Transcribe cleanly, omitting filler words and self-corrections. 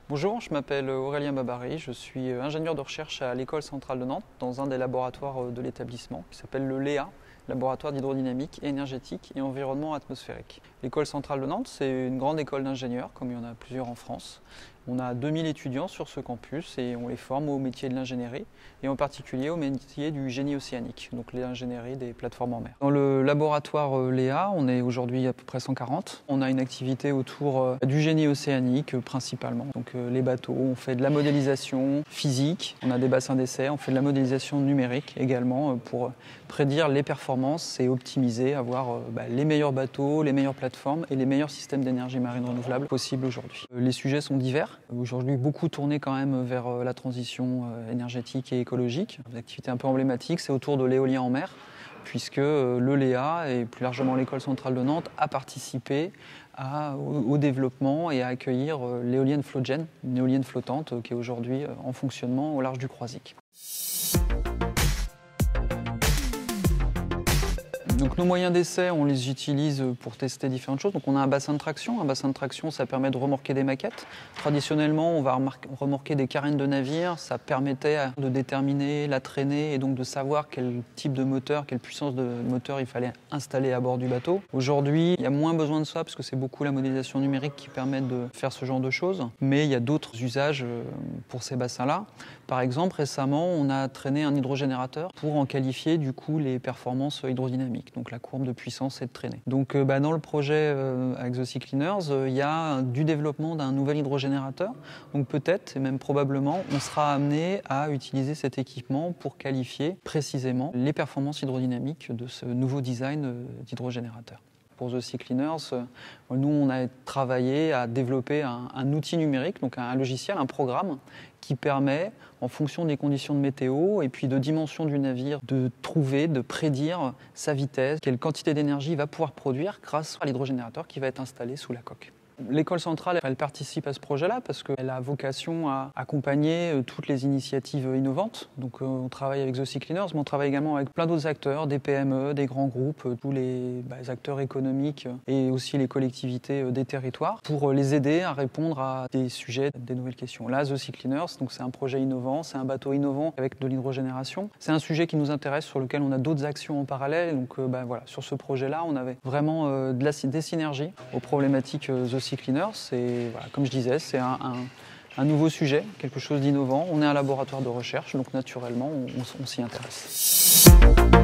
Bonjour, je m'appelle Aurélien Babary, je suis ingénieur de recherche à l'École centrale de Nantes dans un des laboratoires de l'établissement qui s'appelle le LEA, Laboratoire d'hydrodynamique énergétique et environnement atmosphérique. L'École centrale de Nantes, c'est une grande école d'ingénieurs, comme il y en a plusieurs en France. On a 2000 étudiants sur ce campus et on les forme au métier de l'ingénierie et en particulier au métier du génie océanique, donc l'ingénierie des plateformes en mer. Dans le laboratoire LEA, on est aujourd'hui à peu près 140. On a une activité autour du génie océanique principalement. Donc les bateaux, on fait de la modélisation physique, on a des bassins d'essai, on fait de la modélisation numérique également pour prédire les performances et optimiser, avoir les meilleurs bateaux, les meilleures plateformes et les meilleurs systèmes d'énergie marine renouvelable possibles aujourd'hui. Les sujets sont divers. Aujourd'hui, beaucoup tournés quand même vers la transition énergétique et écologique. Une activité un peu emblématique, c'est autour de l'éolien en mer, puisque le LEA et plus largement l'École centrale de Nantes a participé au développement et à accueillir l'éolienne Floatgen, une éolienne flottante qui est aujourd'hui en fonctionnement au large du Croisic. Donc nos moyens d'essai, on les utilise pour tester différentes choses. Donc on a un bassin de traction. Un bassin de traction, ça permet de remorquer des maquettes. Traditionnellement, on va remorquer des carènes de navires. Ça permettait de déterminer la traînée et donc de savoir quel type de moteur, quelle puissance de moteur il fallait installer à bord du bateau. Aujourd'hui, il y a moins besoin de ça parce que c'est beaucoup la modélisation numérique qui permet de faire ce genre de choses. Mais il y a d'autres usages pour ces bassins-là. Par exemple, récemment, on a traîné un hydrogénérateur pour en qualifier du coup les performances hydrodynamiques, donc la courbe de puissance et de traînée. Donc dans le projet avec The Sea Cleaners, il y a du développement d'un nouvel hydrogénérateur. Donc peut-être, et même probablement, on sera amené à utiliser cet équipement pour qualifier précisément les performances hydrodynamiques de ce nouveau design d'hydrogénérateur. Pour The Sea Cleaners, nous, on a travaillé à développer un outil numérique, donc un logiciel, un programme qui permet, en fonction des conditions de météo et puis de dimension du navire, de trouver, de prédire sa vitesse, quelle quantité d'énergie il va pouvoir produire grâce à l'hydrogénérateur qui va être installé sous la coque. L'école centrale, elle participe à ce projet-là parce qu'elle a vocation à accompagner toutes les initiatives innovantes. Donc on travaille avec The Sea Cleaners, mais on travaille également avec plein d'autres acteurs, des PME, des grands groupes, tous les acteurs économiques et aussi les collectivités des territoires pour les aider à répondre à des sujets, des nouvelles questions. Là, The Sea Cleaners, donc c'est un projet innovant, c'est un bateau innovant avec de l'hydrogénération. C'est un sujet qui nous intéresse, sur lequel on a d'autres actions en parallèle. Donc voilà, sur ce projet-là, on avait vraiment des synergies aux problématiques The Sea Cleaners, et voilà, comme je disais, c'est un nouveau sujet, quelque chose d'innovant. On est un laboratoire de recherche, donc naturellement, on s'y intéresse.